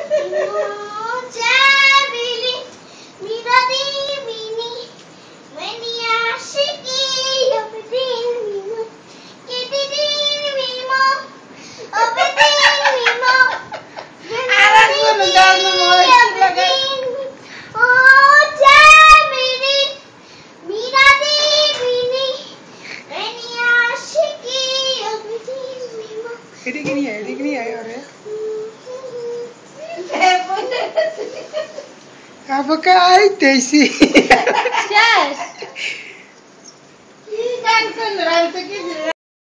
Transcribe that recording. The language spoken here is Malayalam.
Ini gini ya orang. Apakah itu sih? Yes. Kan kan rantai